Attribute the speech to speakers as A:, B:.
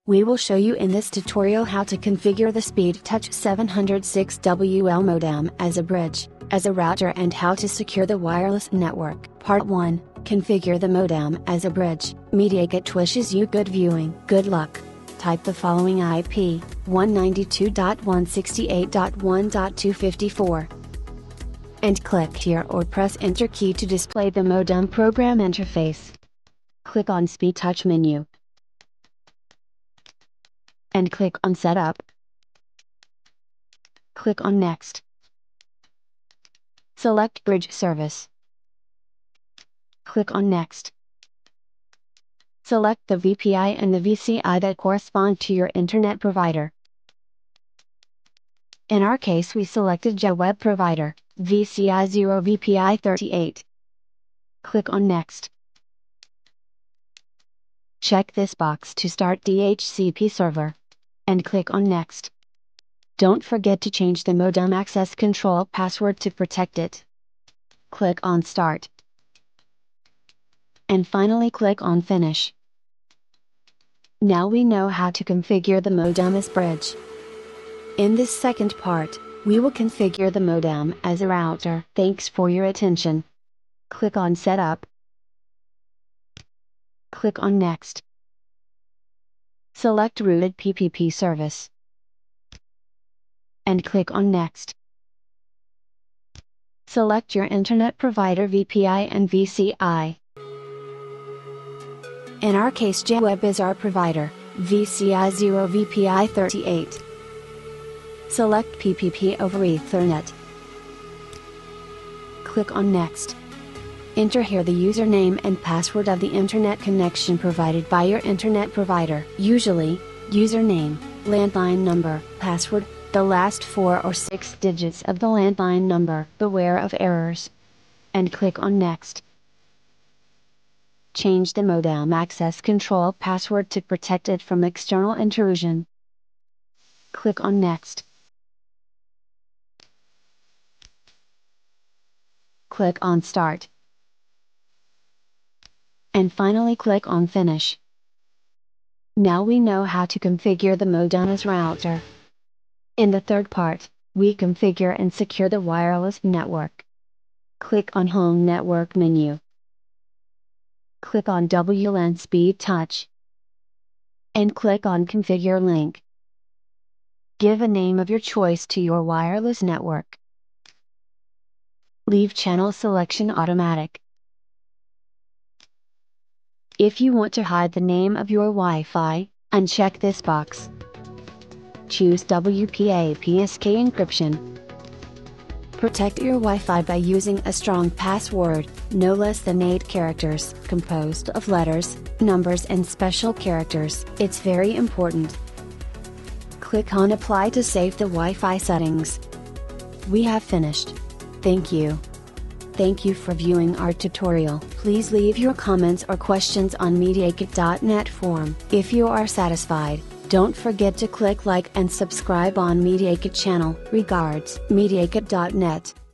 A: We will show you in this tutorial how to configure the SpeedTouch 706WL modem as a bridge, as a router, and how to secure the wireless network. Part 1, Configure the modem as a bridge. Mediaket wishes you good viewing. Good luck. Type the following IP, 192.168.1.254. And click here or press Enter key to display the modem program interface. Click on SpeedTouch menu. And click on Setup. Click on Next. Select Bridge Service. Click on Next. Select the VPI and the VCI that correspond to your internet provider. In our case, we selected JWeb provider, VCI 0 VPI 38. Click on Next. Check this box to start DHCP server. And click on Next. Don't forget to change the modem access control password to protect it. Click on Start. And finally click on Finish. Now we know how to configure the modem as bridge. In this second part, we will configure the modem as a router. Thanks for your attention. Click on Setup. Click on Next. Select Routed PPP service. And click on Next. Select your internet provider VPI and VCI. In our case, JWeb is our provider, VCI 0 VPI 38. Select PPP over Ethernet. Click on Next. Enter here the username and password of the internet connection provided by your internet provider. Usually, username, landline number, password, the last 4 or 6 digits of the landline number. Beware of errors. And click on Next. Change the modem access control password to protect it from external intrusion. Click on Next. Click on Start. And finally click on Finish. Now we know how to configure the modem as router. In the third part, we configure and secure the wireless network. Click on Home Network menu. Click on WLAN SpeedTouch. And click on Configure link. Give a name of your choice to your wireless network. Leave channel selection automatic. If you want to hide the name of your Wi-Fi, uncheck this box. Choose WPA-PSK encryption. Protect your Wi-Fi by using a strong password, no less than 8 characters, composed of letters, numbers and special characters. It's very important. Click on Apply to save the Wi-Fi settings. We have finished. Thank you. Thank you for viewing our tutorial. Please leave your comments or questions on Mediaket.net forum. If you are satisfied, don't forget to click like and subscribe on Mediaket channel. Regards, Mediaket.net.